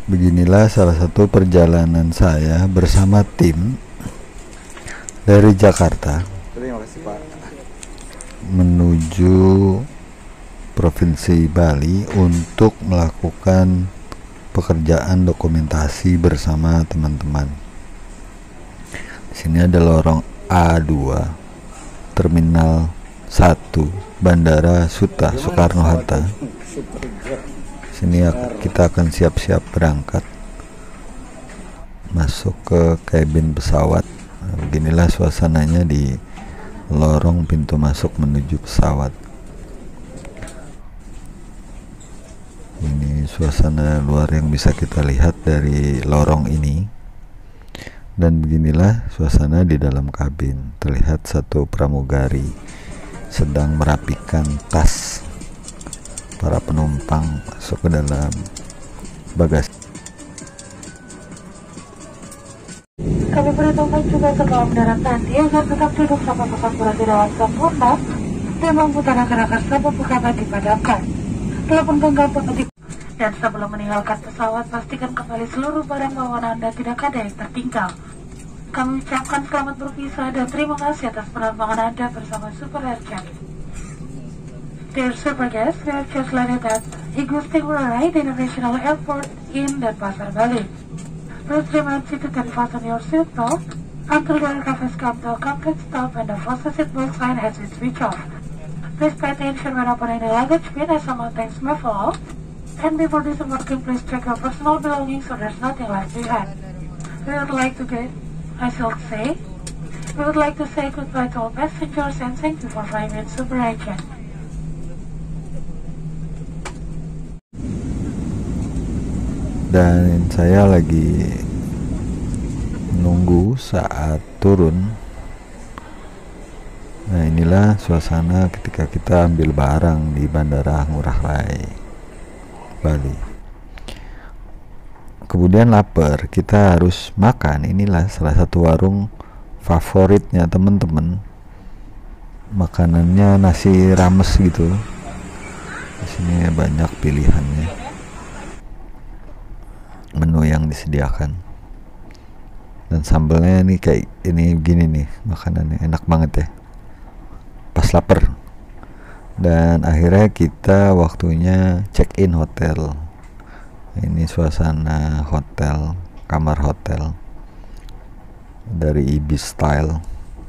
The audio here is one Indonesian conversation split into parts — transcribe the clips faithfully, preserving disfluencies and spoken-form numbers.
Beginilah salah satu perjalanan saya bersama tim dari Jakarta Terima kasih Pak. menuju Provinsi Bali untuk melakukan pekerjaan dokumentasi bersama teman-teman. Di sini ada lorong A dua, Terminal satu, Bandara Suta Soekarno-Hatta. Sini kita akan siap-siap berangkat masuk ke kabin pesawat. Nah, beginilah suasananya di lorong pintu masuk menuju pesawat. Ini suasana luar yang bisa kita lihat dari lorong ini. Dan beginilah suasana di dalam kabin. Terlihat satu pramugari sedang merapikan tas para penumpang masuk ke dalam bagasi. Kami perhitungkan juga setelah mendarat nanti agar tetap duduk sampai pesawat berada dalam sempurna dan memutarakan agar sabuk pengaman dipadamkan. Telepon genggam pengetik dan sebelum meninggalkan pesawat pastikan kembali seluruh barang bawaan Anda tidak ada yang tertinggal. Kami ucapkan selamat berpisah dan terima kasih atas penerbangan Anda bersama Super Airchat. Dear Super Guests, we have just landed at Igusti Ngurah Rai International Airport in Denpasar, Bali. Please remain seated and fasten your seatbelt until the aircraft has come to a complete stop and the fasten seatbelt sign has been switched off. Please pay attention when opening the luggage bin as some things may fall out. And before disembarking, please check your personal belongings so there's nothing left behind. We would like to get, I shall say, we would like to say goodbye to all passengers and thank you for flying with Super Airchat. Dan saya lagi menunggu saat turun. Nah, inilah suasana ketika kita ambil barang di Bandara Ngurah Rai, Bali. Kemudian lapar, kita harus makan. Inilah salah satu warung favoritnya teman-teman. Makanannya nasi rames gitu. Di sini banyak pilihannya. Menu yang disediakan. Dan sambelnya nih kayak ini gini nih, makanannya enak banget ya. Pas lapar. Dan akhirnya kita waktunya check in hotel. Ini suasana hotel, kamar hotel dari Ibis Style.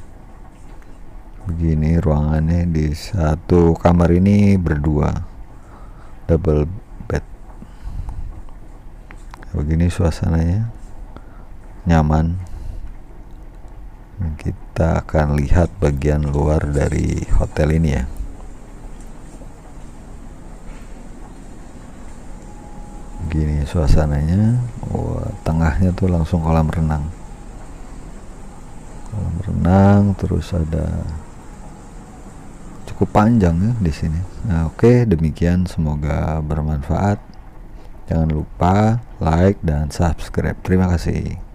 Begini ruangannya. Di satu kamar ini berdua, double bed. Begini suasananya, nyaman. Kita akan lihat bagian luar dari hotel ini ya. Begini suasananya. Wah, tengahnya tuh langsung kolam renang. Kolam renang, terus ada cukup panjang ya di sini. Nah, oke, demikian, semoga bermanfaat. Jangan lupa like dan subscribe. Terima kasih.